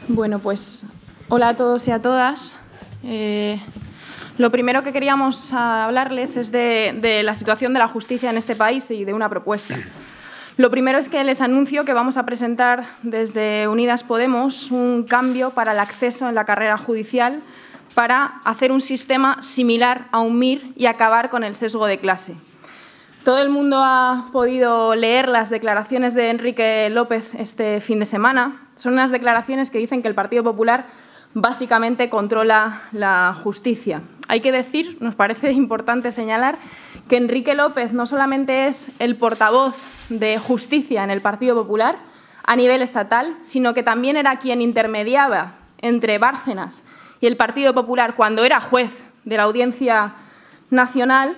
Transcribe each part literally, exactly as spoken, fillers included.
Bueno, pues hola a todos y a todas. Eh, lo primero que queríamos hablarles es de, de la situación de la justicia en este país y de una propuesta. Lo primero es que les anuncio que vamos a presentar desde Unidas Podemos un cambio para el acceso en la carrera judicial para hacer un sistema similar a un M I R y acabar con el sesgo de clase. Todo el mundo ha podido leer las declaraciones de Enrique López este fin de semana. Son unas declaraciones que dicen que el Partido Popular básicamente controla la justicia. Hay que decir, nos parece importante señalar, que Enrique López no solamente es el portavoz de justicia en el Partido Popular a nivel estatal, sino que también era quien intermediaba entre Bárcenas y el Partido Popular cuando era juez de la Audiencia Nacional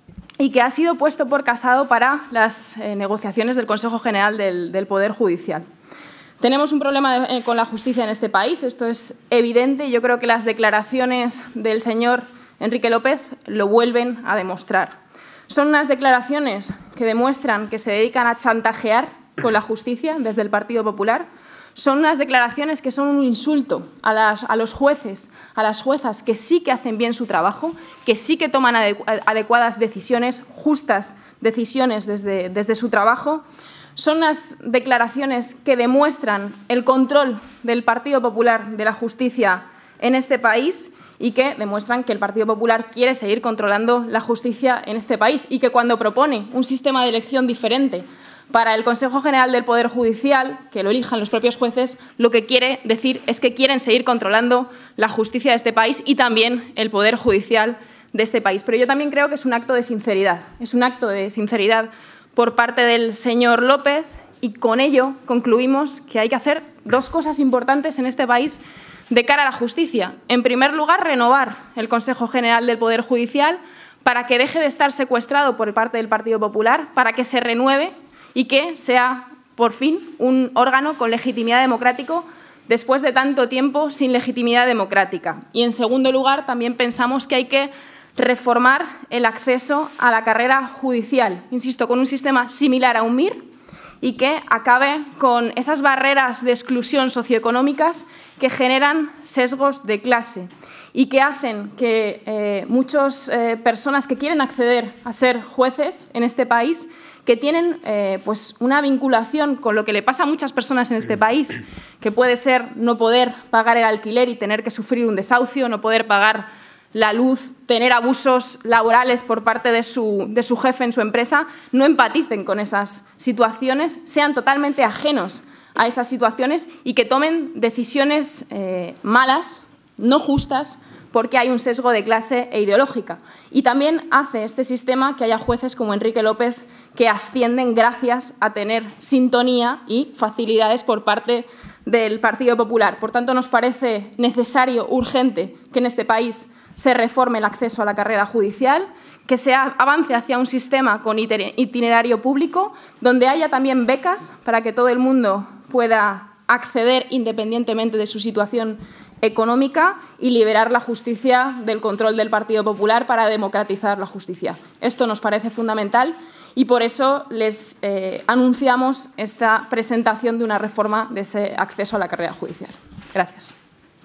y que ha sido puesto por Casado para las eh, negociaciones del Consejo General del, del Poder Judicial. Tenemos un problema de, eh, con la justicia en este país, esto es evidente y yo creo que las declaraciones del señor Enrique López lo vuelven a demostrar. Son unas declaraciones que demuestran que se dedican a chantajear con la justicia desde el Partido Popular. Son unas declaraciones que son un insulto a, las, a los jueces, a las juezas que sí que hacen bien su trabajo, que sí que toman adecuadas decisiones, justas decisiones desde, desde su trabajo. Son unas declaraciones que demuestran el control del Partido Popular de la justicia en este país y que demuestran que el Partido Popular quiere seguir controlando la justicia en este país y que cuando propone un sistema de elección diferente para el Consejo General del Poder Judicial, que lo elijan los propios jueces, lo que quiere decir es que quieren seguir controlando la justicia de este país y también el Poder Judicial de este país. Pero yo también creo que es un acto de sinceridad, es un acto de sinceridad por parte del señor López y con ello concluimos que hay que hacer dos cosas importantes en este país de cara a la justicia. En primer lugar, renovar el Consejo General del Poder Judicial para que deje de estar secuestrado por parte del Partido Popular, para que se renueve y que sea, por fin, un órgano con legitimidad democrática después de tanto tiempo sin legitimidad democrática. Y, en segundo lugar, también pensamos que hay que reformar el acceso a la carrera judicial, insisto, con un sistema similar a un M I R y que acabe con esas barreras de exclusión socioeconómicas que generan sesgos de clase y que hacen que eh, muchas eh, personas que quieren acceder a ser jueces en este país, que tienen eh, pues una vinculación con lo que le pasa a muchas personas en este país, que puede ser no poder pagar el alquiler y tener que sufrir un desahucio, no poder pagar la luz, tener abusos laborales por parte de su, de su jefe en su empresa, no empaticen con esas situaciones, sean totalmente ajenos a esas situaciones y que tomen decisiones eh, malas, no justas, porque hay un sesgo de clase e ideológica. Y también hace este sistema que haya jueces como Enrique López que ascienden gracias a tener sintonía y facilidades por parte del Partido Popular. Por tanto, nos parece necesario, urgente, que en este país se reforme el acceso a la carrera judicial, que se avance hacia un sistema con itinerario público, donde haya también becas para que todo el mundo pueda acceder independientemente de su situación económica y liberar la justicia del control del Partido Popular para democratizar la justicia. Esto nos parece fundamental y por eso les eh, anunciamos esta presentación de una reforma de ese acceso a la carrera judicial. Gracias.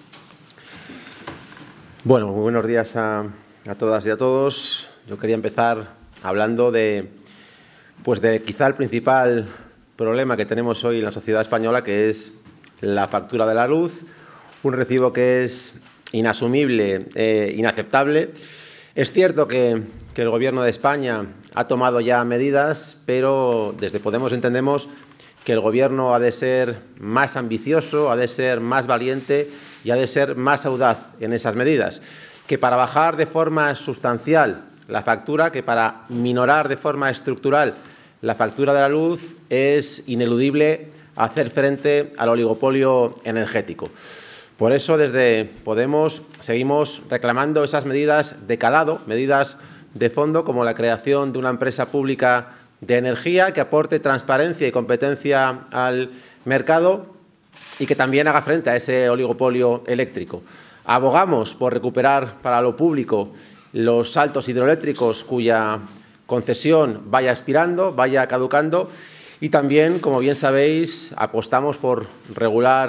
Bueno, muy buenos días a, a todas y a todos. Yo quería empezar hablando de, pues de quizá el principal problema que tenemos hoy en la sociedad española, que es la factura de la luz, un recibo que es inasumible e inaceptable. Es cierto que, que el Gobierno de España ha tomado ya medidas, pero desde Podemos entendemos que el Gobierno ha de ser más ambicioso, ha de ser más valiente y ha de ser más audaz en esas medidas, que para bajar de forma sustancial la factura, que para minorar de forma estructural la factura de la luz, es ineludible hacer frente al oligopolio energético. Por eso, desde Podemos seguimos reclamando esas medidas de calado, medidas de fondo, como la creación de una empresa pública de energía que aporte transparencia y competencia al mercado y que también haga frente a ese oligopolio eléctrico. Abogamos por recuperar para lo público los saltos hidroeléctricos cuya concesión vaya expirando, vaya caducando y también, como bien sabéis, apostamos por regular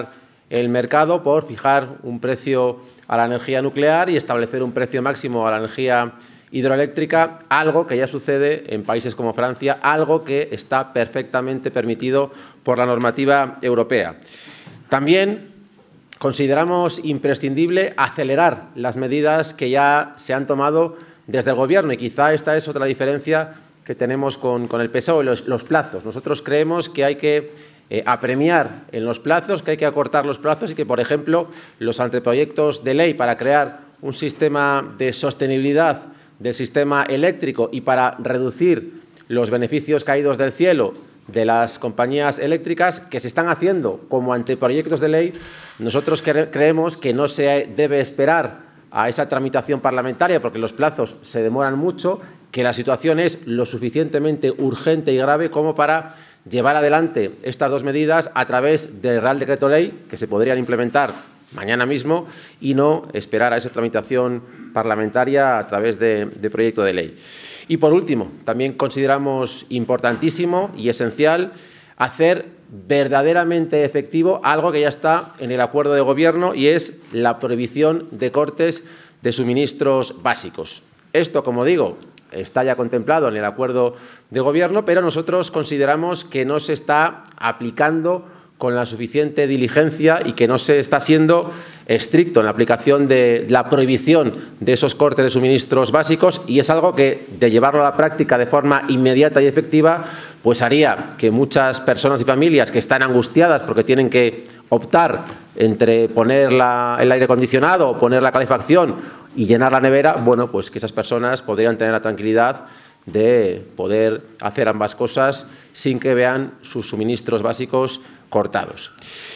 el mercado por fijar un precio a la energía nuclear y establecer un precio máximo a la energía hidroeléctrica, algo que ya sucede en países como Francia, algo que está perfectamente permitido por la normativa europea. También consideramos imprescindible acelerar las medidas que ya se han tomado desde el Gobierno y quizá esta es otra diferencia que tenemos con, con el P S O E, los, los plazos. Nosotros creemos que hay que eh, apremiar en los plazos, que hay que acortar los plazos y que, por ejemplo, los anteproyectos de ley para crear un sistema de sostenibilidad del sistema eléctrico y para reducir los beneficios caídos del cielo de las compañías eléctricas que se están haciendo como anteproyectos de ley, nosotros cre creemos que no se debe esperar a esa tramitación parlamentaria porque los plazos se demoran mucho, que la situación es lo suficientemente urgente y grave como para llevar adelante estas dos medidas a través del Real Decreto Ley, que se podrían implementar mañana mismo, y no esperar a esa tramitación parlamentaria a través de, de proyecto de ley. Y, por último, también consideramos importantísimo y esencial hacer verdaderamente efectivo algo que ya está en el acuerdo de Gobierno y es la prohibición de cortes de suministros básicos. Esto, como digo, está ya contemplado en el acuerdo de Gobierno, pero nosotros consideramos que no se está aplicando con la suficiente diligencia y que no se está siendo estricto en la aplicación de la prohibición de esos cortes de suministros básicos y es algo que, de llevarlo a la práctica de forma inmediata y efectiva, pues haría que muchas personas y familias que están angustiadas porque tienen que optar entre poner la, el aire acondicionado o poner la calefacción y llenar la nevera, bueno, pues que esas personas podrían tener la tranquilidad de poder hacer ambas cosas sin que vean sus suministros básicos cortados.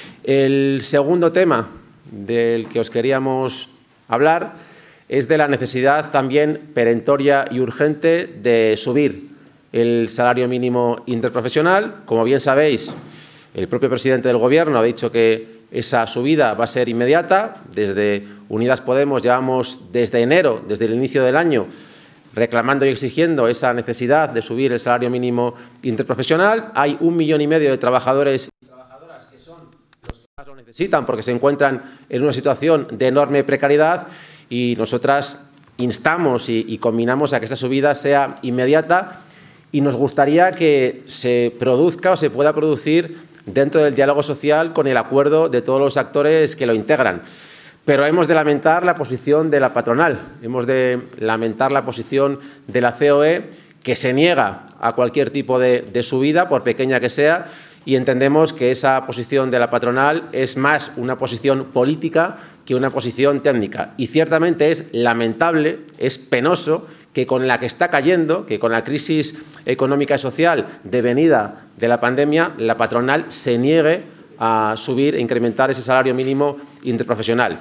El segundo tema del que os queríamos hablar es de la necesidad también perentoria y urgente de subir el salario mínimo interprofesional. Como bien sabéis, el propio presidente del Gobierno ha dicho que esa subida va a ser inmediata. Desde Unidas Podemos llevamos desde enero, desde el inicio del año, reclamando y exigiendo esa necesidad de subir el salario mínimo interprofesional. Hay un millón y medio de trabajadores y trabajadoras que son los que más lo necesitan porque se encuentran en una situación de enorme precariedad y nosotras instamos y, y combinamos a que esa subida sea inmediata y nos gustaría que se produzca o se pueda producir dentro del diálogo social con el acuerdo de todos los actores que lo integran. Pero hemos de lamentar la posición de la patronal, hemos de lamentar la posición de la C O E, que se niega a cualquier tipo de, de subida, por pequeña que sea, y entendemos que esa posición de la patronal es más una posición política que una posición técnica. Y ciertamente es lamentable, es penoso, que con la que está cayendo, que con la crisis económica y social devenida de la pandemia, la patronal se niegue a subir e incrementar ese salario mínimo interprofesional.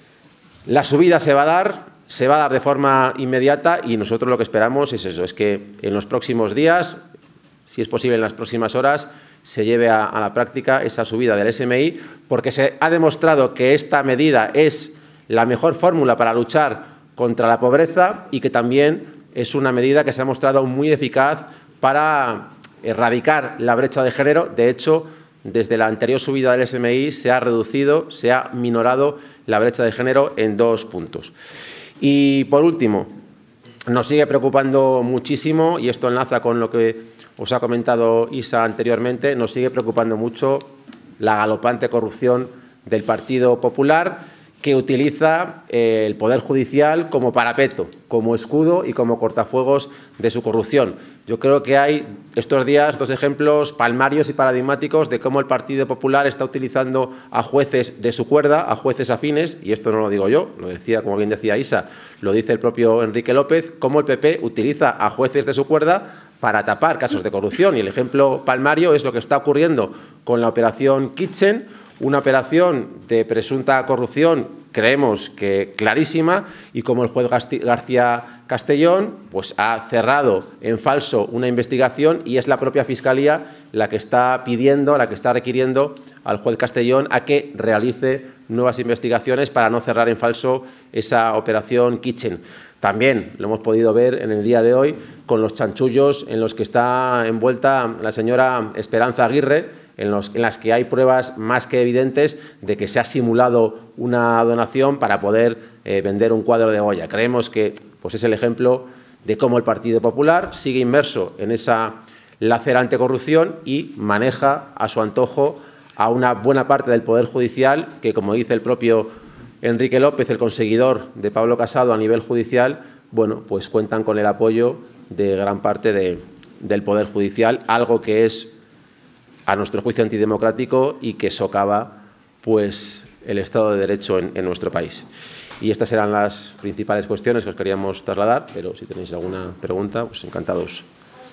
La subida se va a dar, se va a dar de forma inmediata y nosotros lo que esperamos es eso, es que en los próximos días, si es posible en las próximas horas, se lleve a, a la práctica esa subida del S M I, porque se ha demostrado que esta medida es la mejor fórmula para luchar contra la pobreza y que también es una medida que se ha mostrado muy eficaz para erradicar la brecha de género. De hecho, desde la anterior subida del S M I se ha reducido, se ha minorado la brecha de género en dos puntos. Y, por último, nos sigue preocupando muchísimo, y esto enlaza con lo que os ha comentado Isa anteriormente, nos sigue preocupando mucho la galopante corrupción del Partido Popular, que utiliza eh, el Poder Judicial como parapeto, como escudo y como cortafuegos de su corrupción. Yo creo que hay estos días dos ejemplos palmarios y paradigmáticos de cómo el Partido Popular está utilizando a jueces de su cuerda, a jueces afines, y esto no lo digo yo, lo decía, como bien decía Isa, lo dice el propio Enrique López, cómo el P P utiliza a jueces de su cuerda para tapar casos de corrupción. Y el ejemplo palmario es lo que está ocurriendo con la operación Kitchen, una operación de presunta corrupción, creemos que clarísima, y como el juez García Castellón pues, ha cerrado en falso una investigación y es la propia Fiscalía la que está pidiendo, la que está requiriendo al juez Castellón a que realice nuevas investigaciones para no cerrar en falso esa operación Kitchen. También lo hemos podido ver en el día de hoy con los chanchullos en los que está envuelta la señora Esperanza Aguirre, en, los, en las que hay pruebas más que evidentes de que se ha simulado una donación para poder eh, vender un cuadro de Goya. Creemos que pues, es el ejemplo de cómo el Partido Popular sigue inmerso en esa lacerante corrupción y maneja a su antojo a una buena parte del Poder Judicial que, como dice el propio Enrique López, el conseguidor de Pablo Casado a nivel judicial, bueno, pues cuentan con el apoyo de gran parte de, del Poder Judicial, algo que es, a nuestro juicio, antidemocrático y que socava pues, el Estado de Derecho en, en nuestro país. Y estas eran las principales cuestiones que os queríamos trasladar, pero si tenéis alguna pregunta, pues encantados.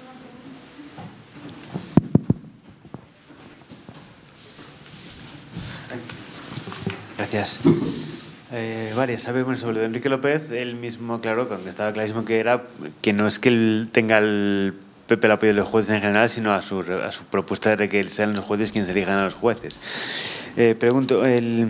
Gracias. Eh, varias. ¿Sabe? Bueno, sobre lo de Enrique López, él mismo aclaró, aunque estaba clarísimo que era, que no es que él tenga el P P el apoyo de los jueces en general, sino a su, a su propuesta de que sean los jueces quienes elijan a los jueces. Eh, pregunto, el,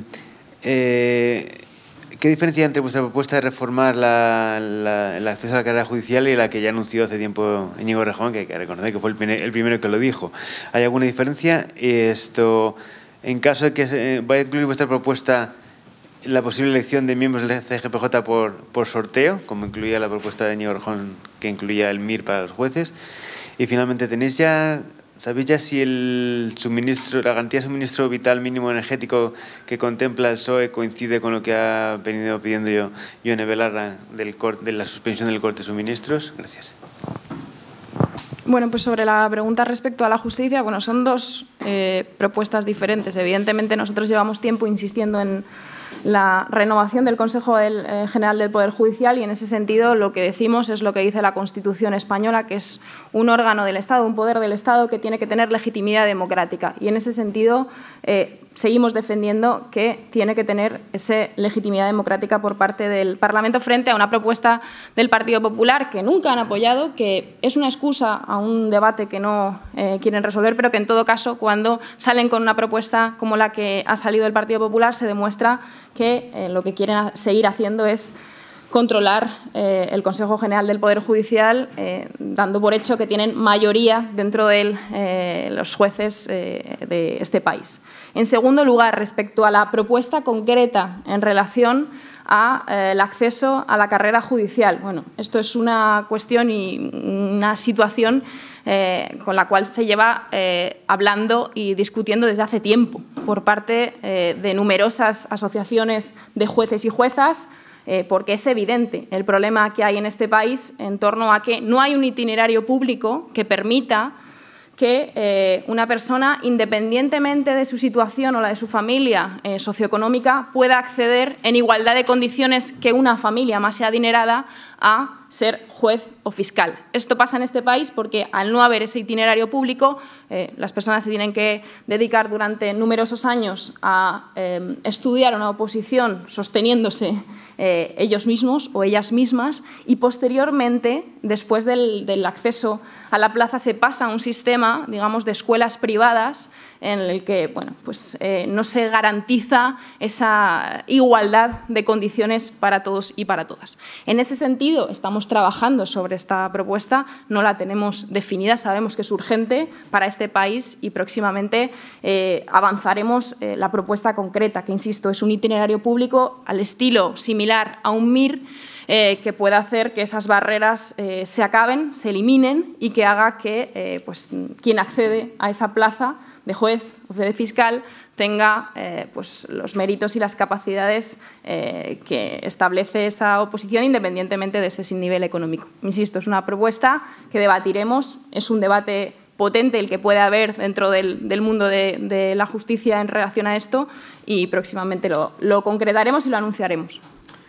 eh, ¿qué diferencia hay entre vuestra propuesta de reformar la, la, el acceso a la carrera judicial y la que ya anunció hace tiempo Íñigo Errejón, que hay que reconocer que fue el, primer, el primero que lo dijo? ¿Hay alguna diferencia? Esto, en caso de que se, vaya a incluir vuestra propuesta la posible elección de miembros del C G P J por, por sorteo, como incluía la propuesta de Íñigo Errejón, que incluía el M I R para los jueces. Y finalmente, ¿tenéis ya, sabéis ya si el suministro, la garantía de suministro vital mínimo energético que contempla el P S O E coincide con lo que ha venido pidiendo yo, Ione Belarra, del corte, de la suspensión del corte de suministros? Gracias. Bueno, pues sobre la pregunta respecto a la justicia, bueno, son dos eh, propuestas diferentes. Evidentemente, nosotros llevamos tiempo insistiendo en la renovación del Consejo del, eh, General del Poder Judicial y, en ese sentido, lo que decimos es lo que dice la Constitución española, que es un órgano del Estado, un poder del Estado que tiene que tener legitimidad democrática. Y, en ese sentido, eh, seguimos defendiendo que tiene que tener esa legitimidad democrática por parte del Parlamento frente a una propuesta del Partido Popular que nunca han apoyado, que es una excusa a un debate que no eh, quieren resolver, pero que, en todo caso, cuando salen con una propuesta como la que ha salido del Partido Popular, se demuestra que eh, lo que quieren seguir haciendo es controlar eh, el Consejo General del Poder Judicial, eh, dando por hecho que tienen mayoría dentro de eh, los jueces eh, de este país. En segundo lugar, respecto a la propuesta concreta en relación al eh, acceso a la carrera judicial. Bueno, esto es una cuestión y una situación eh, con la cual se lleva eh, hablando y discutiendo desde hace tiempo por parte eh, de numerosas asociaciones de jueces y juezas, eh, porque es evidente el problema que hay en este país en torno a que no hay un itinerario público que permita que eh, una persona, independientemente de su situación o la de su familia eh, socioeconómica, pueda acceder en igualdad de condiciones que una familia más adinerada a ser juez o fiscal. Esto pasa en este país porque, al no haber ese itinerario público, eh, las personas se tienen que dedicar durante numerosos años a eh, estudiar una oposición sosteniéndose eh, ellos mismos o ellas mismas, y posteriormente, después del, del acceso a la plaza, se pasa a un sistema, digamos, de escuelas privadas en el que, bueno, pues, eh, no se garantiza esa igualdad de condiciones para todos y para todas. En ese sentido, estamos trabajando sobre esta propuesta, no la tenemos definida, sabemos que es urgente para este país y próximamente eh, avanzaremos eh, la propuesta concreta, que, insisto, es un itinerario público al estilo similar a un M I R, Eh, que pueda hacer que esas barreras eh, se acaben, se eliminen, y que haga que eh, pues, quien accede a esa plaza de juez o de fiscal tenga eh, pues, los méritos y las capacidades eh, que establece esa oposición, independientemente de ese nivel económico. Insisto, es una propuesta que debatiremos, es un debate potente el que puede haber dentro del, del mundo de, de la justicia en relación a esto, y próximamente lo, lo concretaremos y lo anunciaremos.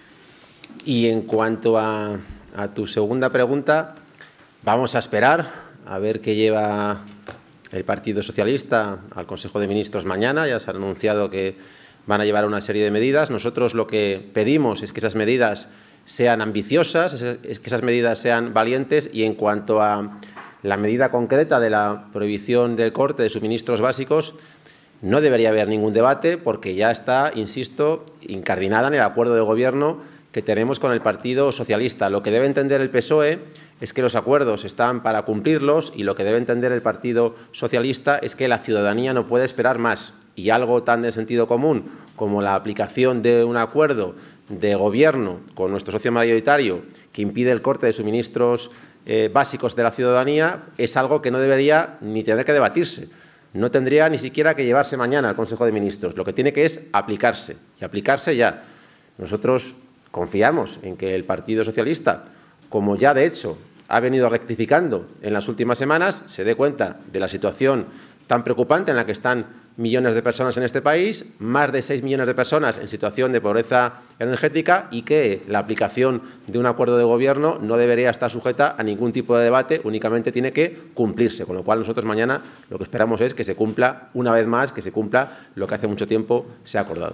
Y en cuanto a, a tu segunda pregunta, vamos a esperar a ver qué lleva el Partido Socialista al Consejo de Ministros mañana. Ya se ha anunciado que van a llevar una serie de medidas. Nosotros lo que pedimos es que esas medidas sean ambiciosas, es que esas medidas sean valientes, y en cuanto a la medida concreta de la prohibición del corte de suministros básicos, no debería haber ningún debate porque ya está, insisto, incardinada en el acuerdo de gobierno que tenemos con el Partido Socialista. Lo que debe entender el P S O E es que los acuerdos están para cumplirlos y lo que debe entender el Partido Socialista es que la ciudadanía no puede esperar más. Y algo tan de sentido común como la aplicación de un acuerdo de gobierno con nuestro socio mayoritario que impide el corte de suministros eh, básicos de la ciudadanía es algo que no debería ni tener que debatirse. No tendría ni siquiera que llevarse mañana al Consejo de Ministros. Lo que tiene que es aplicarse y aplicarse ya. Nosotros confiamos en que el Partido Socialista, como ya de hecho ha venido rectificando en las últimas semanas, se dé cuenta de la situación tan preocupante en la que están millones de personas en este país, más de seis millones de personas en situación de pobreza energética y que la aplicación de un acuerdo de gobierno no debería estar sujeta a ningún tipo de debate, únicamente tiene que cumplirse. Con lo cual nosotros mañana lo que esperamos es que se cumpla una vez más, que se cumpla lo que hace mucho tiempo se ha acordado.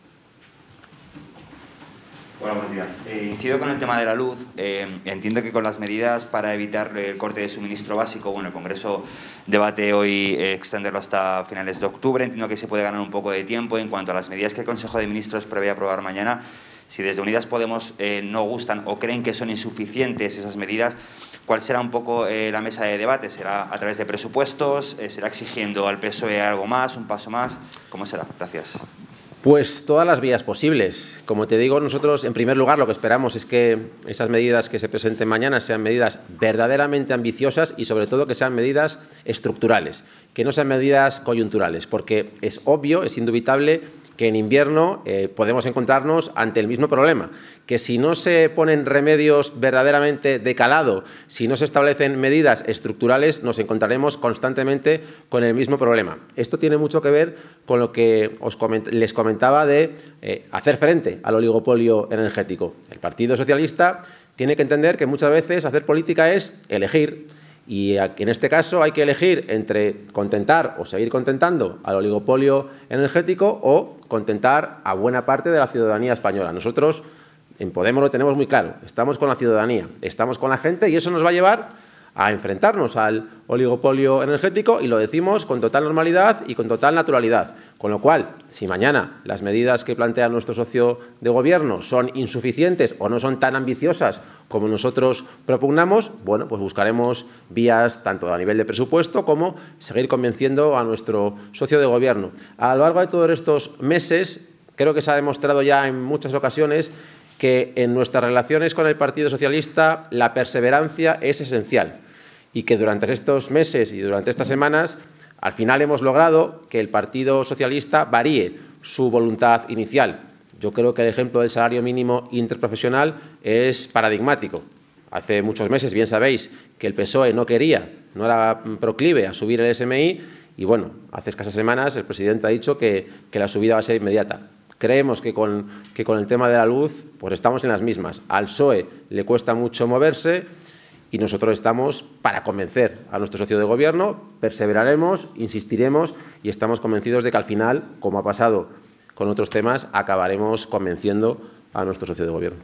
Hola, buenos días. Eh, incido con el tema de la luz. Eh, entiendo que con las medidas para evitar el corte de suministro básico, bueno, el Congreso debate hoy eh, extenderlo hasta finales de octubre. Entiendo que se puede ganar un poco de tiempo en cuanto a las medidas que el Consejo de Ministros prevé aprobar mañana. Si desde Unidas Podemos eh, no gustan o creen que son insuficientes esas medidas, ¿cuál será un poco eh, la mesa de debate? ¿Será a través de presupuestos? Eh, ¿Será exigiendo al P S O E algo más, un paso más? ¿Cómo será? Gracias. Pues todas las vías posibles. Como te digo, nosotros, en primer lugar, lo que esperamos es que esas medidas que se presenten mañana sean medidas verdaderamente ambiciosas y, sobre todo, que sean medidas estructurales, que no sean medidas coyunturales, porque es obvio, es indubitable que en invierno eh, podemos encontrarnos ante el mismo problema, que si no se ponen remedios verdaderamente de calado, si no se establecen medidas estructurales, nos encontraremos constantemente con el mismo problema. Esto tiene mucho que ver con lo que os coment- les comentaba de eh, hacer frente al oligopolio energético. El Partido Socialista tiene que entender que muchas veces hacer política es elegir. Y en este caso hay que elegir entre contentar o seguir contentando al oligopolio energético o contentar a buena parte de la ciudadanía española. Nosotros en Podemos lo tenemos muy claro. Estamos con la ciudadanía, estamos con la gente y eso nos va a llevar a enfrentarnos al oligopolio energético y lo decimos con total normalidad y con total naturalidad. Con lo cual, si mañana las medidas que plantea nuestro socio de gobierno son insuficientes o no son tan ambiciosas como nosotros propugnamos, bueno, pues buscaremos vías tanto a nivel de presupuesto como seguir convenciendo a nuestro socio de gobierno. A lo largo de todos estos meses, creo que se ha demostrado ya en muchas ocasiones que en nuestras relaciones con el Partido Socialista la perseverancia es esencial y que durante estos meses y durante estas semanas al final hemos logrado que el Partido Socialista varíe su voluntad inicial. Yo creo que el ejemplo del salario mínimo interprofesional es paradigmático. Hace muchos meses, bien sabéis, que el P S O E no quería, no era proclive a subir el S M I y, bueno, hace escasas semanas el presidente ha dicho que, que la subida va a ser inmediata. Creemos que con, que con el tema de la luz pues estamos en las mismas. Al P S O E le cuesta mucho moverse y nosotros estamos para convencer a nuestro socio de gobierno, perseveraremos, insistiremos y estamos convencidos de que al final, como ha pasado con otros temas, acabaremos convenciendo a nuestro socio de gobierno.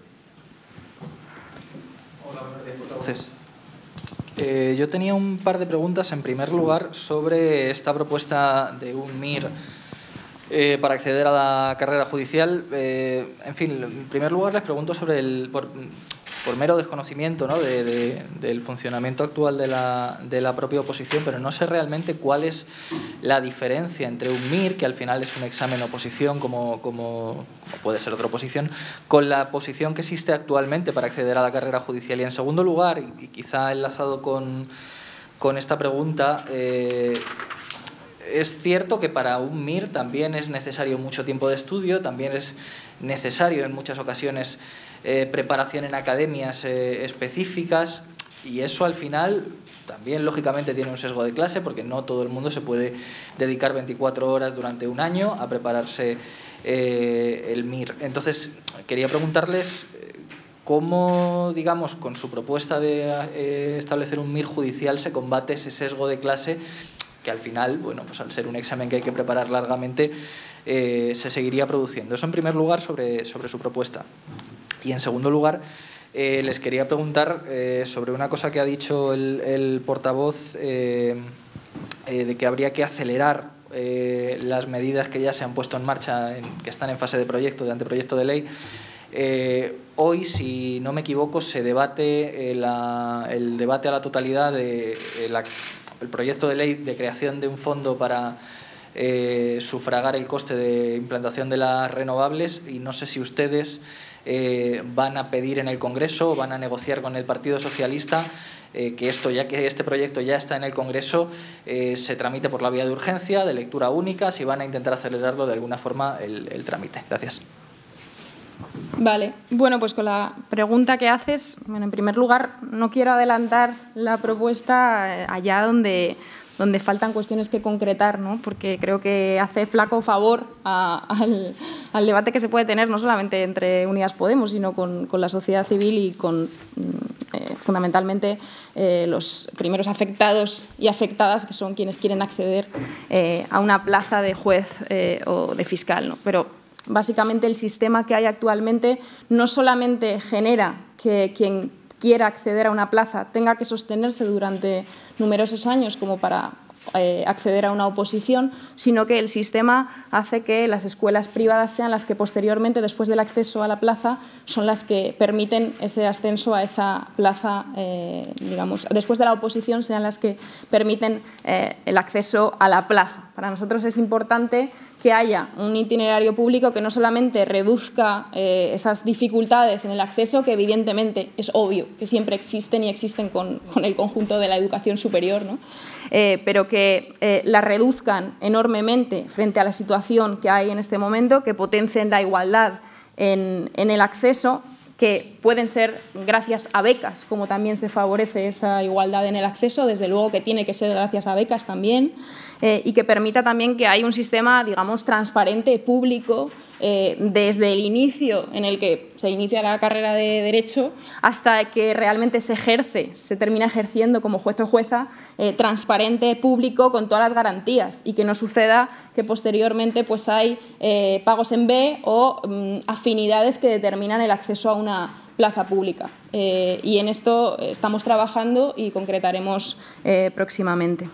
Hola, buenos días, portavoces. Eh, yo tenía un par de preguntas, en primer lugar, sobre esta propuesta de un M I R eh, para acceder a la carrera judicial. Eh, en fin, en primer lugar les pregunto sobre el... Por, por mero desconocimiento, ¿no?, de, de, del funcionamiento actual de la, de la propia oposición, pero no sé realmente cuál es la diferencia entre un M I R, que al final es un examen oposición, como, como, como puede ser otra oposición, con la posición que existe actualmente para acceder a la carrera judicial. Y en segundo lugar, y, y quizá enlazado con, con esta pregunta, eh, es cierto que para un M I R también es necesario mucho tiempo de estudio, también es necesario en muchas ocasiones eh, preparación en academias eh, específicas, y eso al final también lógicamente tiene un sesgo de clase, porque no todo el mundo se puede dedicar veinticuatro horas durante un año a prepararse eh, el M I R. Entonces quería preguntarles cómo, digamos, con su propuesta de eh, establecer un M I R judicial se combate ese sesgo de clase que al final, bueno, pues al ser un examen que hay que preparar largamente, eh, se seguiría produciendo. Eso en primer lugar sobre, sobre su propuesta. Y en segundo lugar, eh, les quería preguntar eh, sobre una cosa que ha dicho el, el portavoz, eh, eh, de que habría que acelerar eh, las medidas que ya se han puesto en marcha, en, que están en fase de proyecto, de anteproyecto de ley. Eh, hoy, si no me equivoco, se debate eh, la, el debate a la totalidad de eh, la, el proyecto de ley de creación de un fondo para eh, sufragar el coste de implantación de las renovables, y no sé si ustedes eh, van a pedir en el Congreso o van a negociar con el Partido Socialista eh, que esto, ya que este proyecto ya está en el Congreso, eh, se tramite por la vía de urgencia, de lectura única, si van a intentar acelerarlo de alguna forma el, el trámite. Gracias. Vale, bueno, pues con la pregunta que haces, bueno, en primer lugar, no quiero adelantar la propuesta allá donde, donde faltan cuestiones que concretar, ¿no? Porque creo que hace flaco favor a, al, al debate que se puede tener, no solamente entre Unidas Podemos, sino con, con la sociedad civil y con, eh, fundamentalmente, eh, los primeros afectados y afectadas, que son quienes quieren acceder eh, a una plaza de juez eh, o de fiscal, ¿no? Pero básicamente el sistema que hay actualmente no solamente genera que quien quiera acceder a una plaza tenga que sostenerse durante numerosos años como para eh, acceder a una oposición, sino que el sistema hace que las escuelas privadas sean las que posteriormente, después del acceso a la plaza, son las que permiten ese ascenso a esa plaza, eh, digamos, después de la oposición sean las que permiten eh, el acceso a la plaza. Para nosotros es importante que haya un itinerario público que no solamente reduzca eh, esas dificultades en el acceso, que evidentemente es obvio que siempre existen y existen con, con el conjunto de la educación superior, ¿no? eh, pero que eh, la reduzcan enormemente frente a la situación que hay en este momento, que potencien la igualdad en, en el acceso, que pueden ser gracias a becas, como también se favorece esa igualdad en el acceso, desde luego que tiene que ser gracias a becas también, eh, y que permita también que haya un sistema, digamos, transparente, público, eh, desde el inicio en el que se inicia la carrera de Derecho hasta que realmente se ejerce, se termina ejerciendo como juez o jueza, eh, transparente, público, con todas las garantías, y que no suceda que posteriormente pues hay eh, pagos en B o mm, afinidades que determinan el acceso a una plaza pública. Eh, y en esto estamos trabajando y concretaremos eh, próximamente.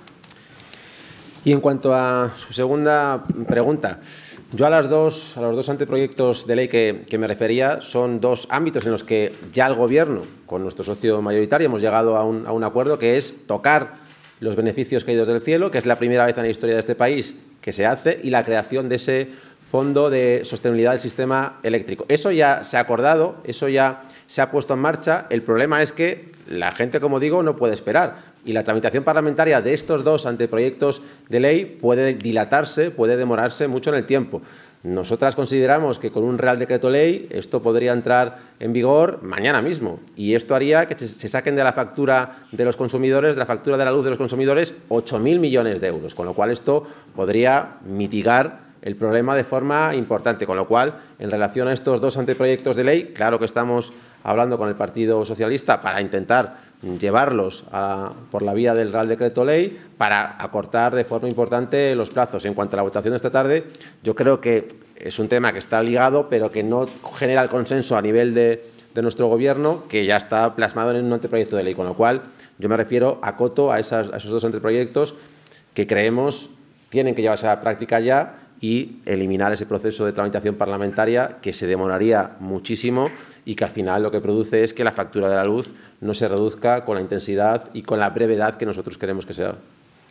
Y en cuanto a su segunda pregunta, yo a, las dos, a los dos anteproyectos de ley que, que me refería son dos ámbitos en los que ya el Gobierno, con nuestro socio mayoritario, hemos llegado a un, a un acuerdo, que es tocar los beneficios caídos del cielo, que es la primera vez en la historia de este país que se hace, y la creación de ese Fondo de Sostenibilidad del Sistema Eléctrico. Eso ya se ha acordado, eso ya se ha puesto en marcha. El problema es que la gente, como digo, no puede esperar, y la tramitación parlamentaria de estos dos anteproyectos de ley puede dilatarse, puede demorarse mucho en el tiempo. Nosotras consideramos que con un Real Decreto Ley esto podría entrar en vigor mañana mismo, y esto haría que se saquen de la factura de los consumidores, de la factura de la luz de los consumidores, ocho mil millones de euros, con lo cual esto podría mitigar el problema de forma importante. Con lo cual, en relación a estos dos anteproyectos de ley, claro que estamos hablando con el Partido Socialista para intentar llevarlos a, por la vía del Real Decreto Ley, para acortar de forma importante los plazos. En cuanto a la votación de esta tarde, yo creo que es un tema que está ligado, pero que no genera el consenso a nivel de, de nuestro Gobierno, que ya está plasmado en un anteproyecto de ley. Con lo cual, yo me refiero, acoto a, esas, a esos dos anteproyectos que creemos tienen que llevarse a la práctica ya, y eliminar ese proceso de tramitación parlamentaria que se demoraría muchísimo y que al final lo que produce es que la factura de la luz no se reduzca con la intensidad y con la brevedad que nosotros queremos que sea.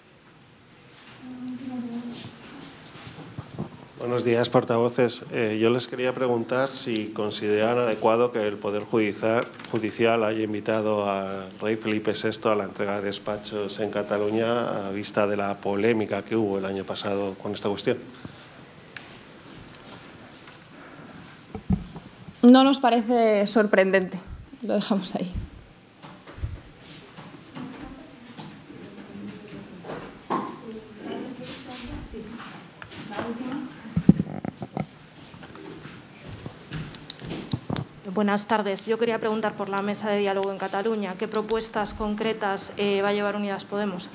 Buenos días, portavoces. Eh, yo les quería preguntar si consideran adecuado que el Poder Judicial, judicial haya invitado al rey Felipe sexto a la entrega de despachos en Cataluña a vista de la polémica que hubo el año pasado con esta cuestión. No nos parece sorprendente, lo dejamos ahí. Buenas tardes. Yo quería preguntar por la mesa de diálogo en Cataluña. ¿Qué propuestas concretas eh, va a llevar Unidas Podemos?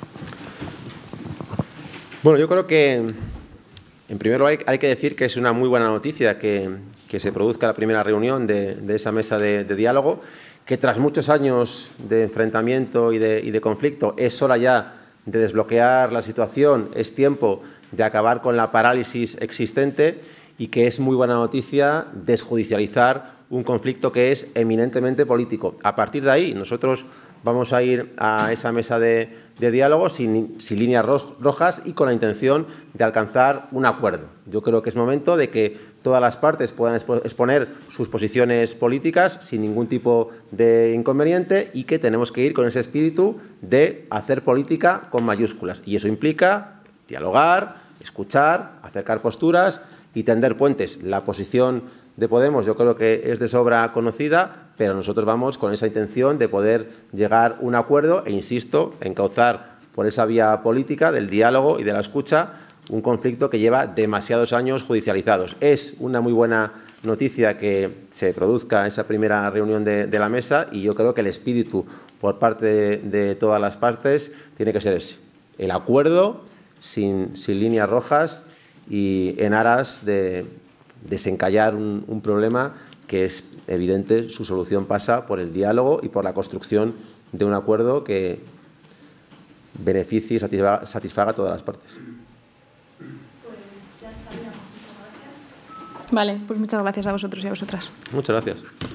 Bueno, yo creo que, en primer lugar, hay que decir que es una muy buena noticia que, que se produzca la primera reunión de, de esa mesa de, de diálogo, que tras muchos años de enfrentamiento y de, y de conflicto es hora ya de desbloquear la situación, es tiempo de acabar con la parálisis existente. y que es muy buena noticia desjudicializar un conflicto que es eminentemente político. A partir de ahí, nosotros vamos a ir a esa mesa de, de diálogo sin, sin líneas rojas y con la intención de alcanzar un acuerdo. Yo creo que es momento de que todas las partes puedan exponer sus posiciones políticas sin ningún tipo de inconveniente y que tenemos que ir con ese espíritu de hacer política con mayúsculas. Y eso implica dialogar, escuchar, acercar posturas y tender puentes. La posición de Podemos yo creo que es de sobra conocida, pero nosotros vamos con esa intención de poder llegar a un acuerdo e, insisto, encauzar por esa vía política del diálogo y de la escucha un conflicto que lleva demasiados años judicializados. Es una muy buena noticia que se produzca esa primera reunión de, de la mesa y yo creo que el espíritu por parte de, de todas las partes tiene que ser ese, el acuerdo sin, sin líneas rojas y en aras de desencallar un, un problema que es evidente, su solución pasa por el diálogo y por la construcción de un acuerdo que beneficie y satisfaga, satisfaga a todas las partes. Pues ya estaría. Muchas gracias. Vale, pues muchas gracias a vosotros y a vosotras. Muchas gracias.